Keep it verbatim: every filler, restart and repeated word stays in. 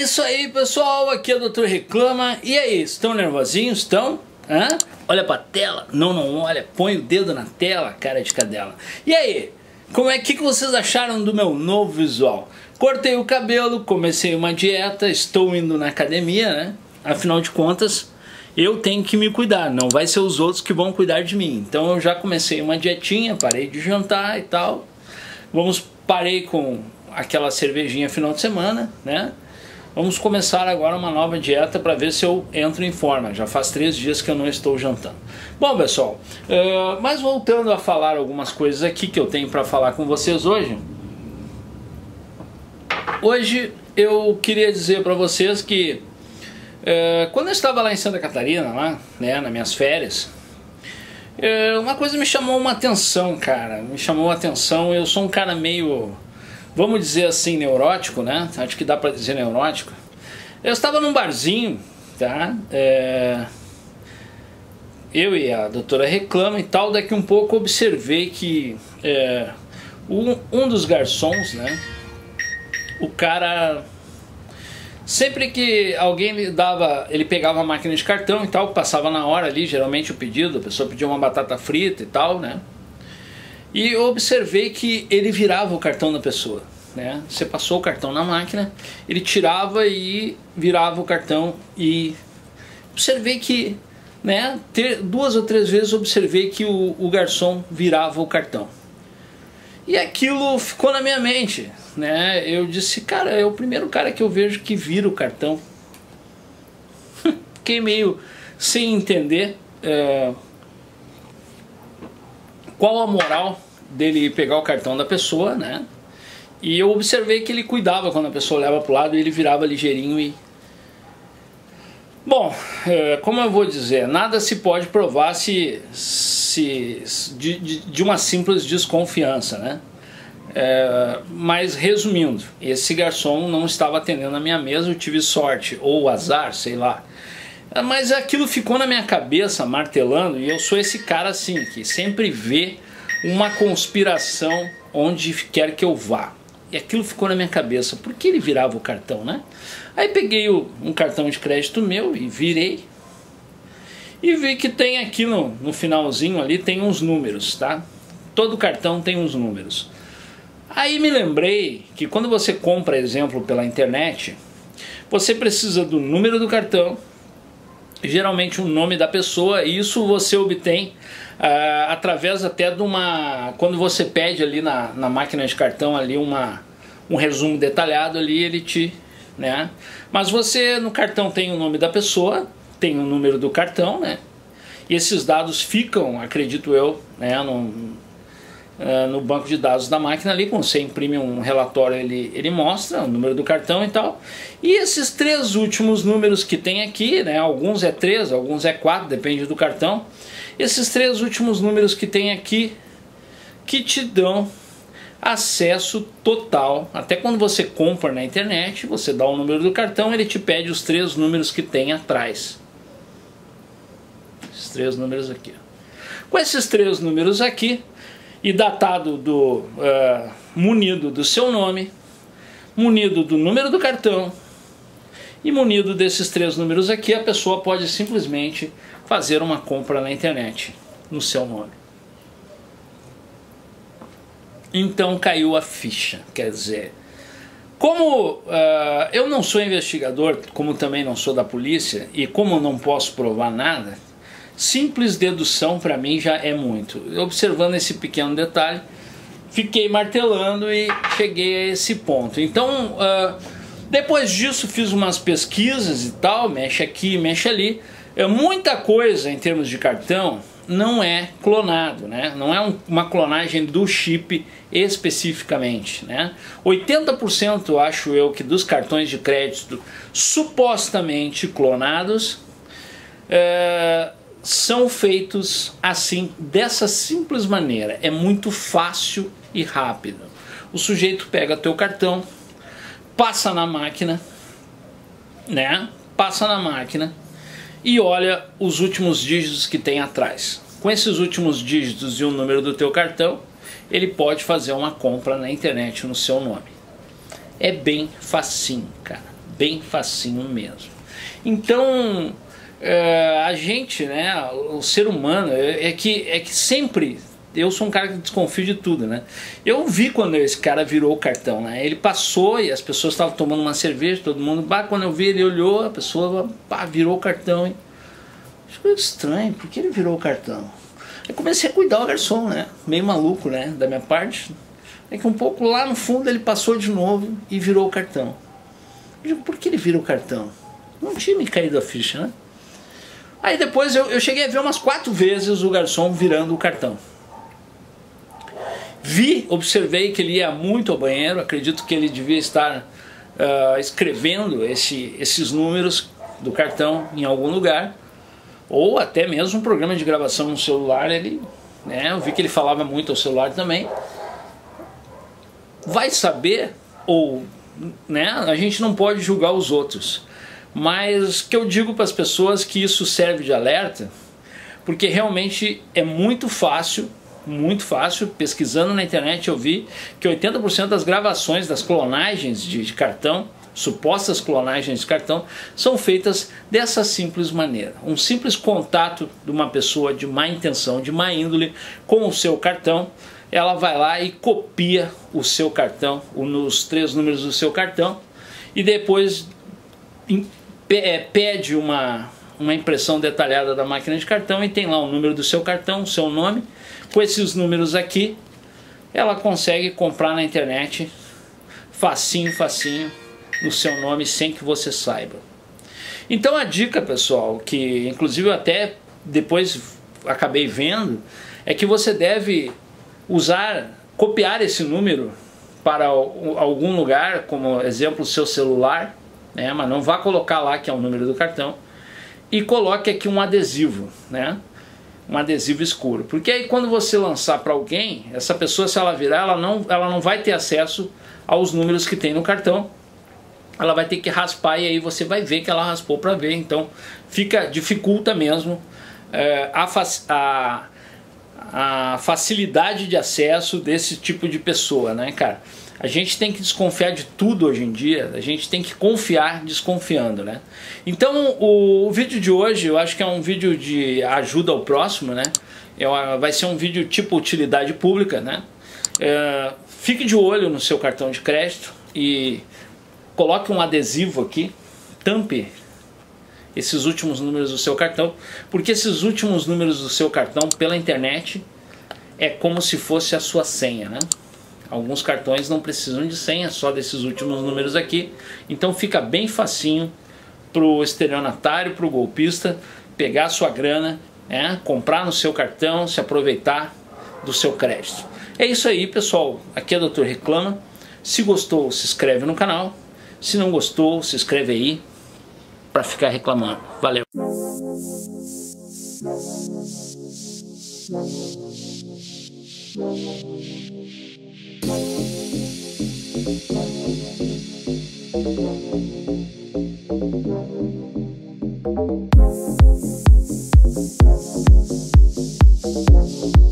isso aí, pessoal, aqui é o doutor Reclama. E aí, estão nervosinhos? Estão? Hã? Olha pra tela. Não, não olha. Põe o dedo na tela, cara de cadela. E aí, como é que, que vocês acharam do meu novo visual? Cortei o cabelo, comecei uma dieta, estou indo na academia, né? Afinal de contas, eu tenho que me cuidar, não vai ser os outros que vão cuidar de mim. Então eu já comecei uma dietinha, parei de jantar e tal. Vamos, parei com aquela cervejinha final de semana, né? Vamos começar agora uma nova dieta para ver se eu entro em forma. Já faz três dias que eu não estou jantando. Bom, pessoal, uh, mas voltando a falar algumas coisas aqui que eu tenho para falar com vocês hoje. Hoje eu queria dizer para vocês que uh, quando eu estava lá em Santa Catarina, lá, né, nas minhas férias, uh, uma coisa me chamou uma atenção, cara. Me chamou uma atenção. Eu sou um cara meio... vamos dizer assim, neurótico, né? Acho que dá pra dizer neurótico. Eu estava num barzinho, tá? É... Eu e a doutora Reclama e tal. Daqui um pouco observei que é... um, um dos garçons, né? O cara... sempre que alguém lhe dava... ele pegava a máquina de cartão e tal, passava na hora ali, geralmente o pedido. A pessoa pedia uma batata frita e tal, né? E eu observei que ele virava o cartão da pessoa, né? Você passou o cartão na máquina, ele tirava e virava o cartão. E observei que, né, ter, duas ou três vezes observei que o, o garçom virava o cartão. E aquilo ficou na minha mente, né? Eu disse, cara, é o primeiro cara que eu vejo que vira o cartão. Fiquei meio sem entender é, qual a moral dele pegar o cartão da pessoa, né? E eu observei que ele cuidava quando a pessoa olhava para o lado e ele virava ligeirinho e... Bom, é, como eu vou dizer, nada se pode provar se, se, de, de, de uma simples desconfiança, né? É, mas resumindo, esse garçom não estava atendendo a minha mesa, eu tive sorte, ou azar, sei lá. Mas aquilo ficou na minha cabeça, martelando, e eu sou esse cara assim, que sempre vê uma conspiração onde quer que eu vá. E aquilo ficou na minha cabeça, por que ele virava o cartão, né? Aí peguei o, um cartão de crédito meu e virei. E vi que tem aqui no, no finalzinho ali, tem uns números, tá? Todo cartão tem uns números. Aí me lembrei que quando você compra, exemplo, pela internet, você precisa do número do cartão, geralmente o nome da pessoa, e isso você obtém uh, através até de uma... quando você pede ali na, na máquina de cartão ali uma, um resumo detalhado ali, ele te... né? Mas você no cartão tem o nome da pessoa, tem o número do cartão, né? E esses dados ficam, acredito eu, né, no, uh, no banco de dados da máquina ali. Quando você imprime um relatório, ele, ele mostra o número do cartão e tal. E esses três últimos números que tem aqui, né, alguns é três, alguns é quatro, depende do cartão. Esses três últimos números que tem aqui, que te dão acesso total. Até quando você compra na internet, você dá o número do cartão, ele te pede os três números que tem atrás. Esses três números aqui. Com esses três números aqui, e datado do uh, munido do seu nome, munido do número do cartão e munido desses três números aqui, a pessoa pode simplesmente fazer uma compra na internet no seu nome. Então caiu a ficha, quer dizer, como uh, eu não sou investigador, como também não sou da polícia, e como não posso provar nada, simples dedução para mim já é muito. Observando esse pequeno detalhe, fiquei martelando e cheguei a esse ponto. Então, uh, depois disso fiz umas pesquisas e tal, mexe aqui, mexe ali. É, muita coisa em termos de cartão não é clonado, né? Não é um, uma clonagem do chip especificamente, né? oitenta por cento acho eu que dos cartões de crédito supostamente clonados é, são feitos assim, dessa simples maneira. É muito fácil e rápido. O sujeito pega teu cartão, passa na máquina, né? Passa na máquina e olha os últimos dígitos que tem atrás. Com esses últimos dígitos e o número do teu cartão, ele pode fazer uma compra na internet no seu nome. É bem facinho, cara. bem facinho mesmo. Então é, a gente, né, o ser humano, é, é, que, é que sempre, eu sou um cara que desconfio de tudo, né? Eu vi quando esse cara virou o cartão, né? Ele passou e as pessoas estavam tomando uma cerveja, todo mundo, bah, quando eu vi ele olhou, a pessoa bah, virou o cartão, hein? Ficou estranho, por que ele virou o cartão? Aí comecei a cuidar o garçom, né? Meio maluco, né? Da minha parte. É que um pouco lá no fundo ele passou de novo e virou o cartão. Eu digo, por que ele virou o cartão? Não tinha me caído a ficha, né? Aí depois eu, eu cheguei a ver umas quatro vezes o garçom virando o cartão. Vi, observei que ele ia muito ao banheiro, acredito que ele devia estar uh, escrevendo esse, esses números do cartão em algum lugar. Ou até mesmo um programa de gravação no celular, ele, né, eu vi que ele falava muito ao celular também. Vai saber, ou, né, a gente não pode julgar os outros. Mas que eu digo para as pessoas que isso serve de alerta, porque realmente é muito fácil, muito fácil, pesquisando na internet eu vi que oitenta por cento das gravações das clonagens de, de cartão, supostas clonagens de cartão, são feitas dessa simples maneira. Um simples contato de uma pessoa de má intenção, de má índole com o seu cartão, ela vai lá e copia o seu cartão, os três números do seu cartão, e depois pede uma, uma impressão detalhada da máquina de cartão e tem lá o número do seu cartão, o seu nome. Com esses números aqui, ela consegue comprar na internet facinho, facinho, no seu nome, sem que você saiba. Então a dica, pessoal, que inclusive eu até depois acabei vendo, é que você deve usar, copiar esse número para algum lugar, como exemplo o seu celular, né, mas não vá colocar lá que é o número do cartão, e coloque aqui um adesivo, né, um adesivo escuro, porque aí quando você lançar para alguém, essa pessoa, se ela virar, ela não, ela não vai ter acesso aos números que tem no cartão, ela vai ter que raspar e aí você vai ver que ela raspou para ver. Então fica, dificulta mesmo é, a, a, a facilidade de acesso desse tipo de pessoa, né, cara? A gente tem que desconfiar de tudo hoje em dia, a gente tem que confiar desconfiando, né? Então o, o vídeo de hoje eu acho que é um vídeo de ajuda ao próximo, né? É uma, vai ser um vídeo tipo utilidade pública, né? É, fique de olho no seu cartão de crédito e coloque um adesivo aqui, tampe esses últimos números do seu cartão, porque esses últimos números do seu cartão pela internet é como se fosse a sua senha, né? Alguns cartões não precisam de senha, só desses últimos números aqui. Então fica bem facinho para o estelionatário, para o golpista, pegar a sua grana, né, comprar no seu cartão, se aproveitar do seu crédito. É isso aí, pessoal. Aqui é o doutor Reclama. Se gostou, se inscreve no canal. Se não gostou, se inscreve aí para ficar reclamando. Valeu! We'll be right back.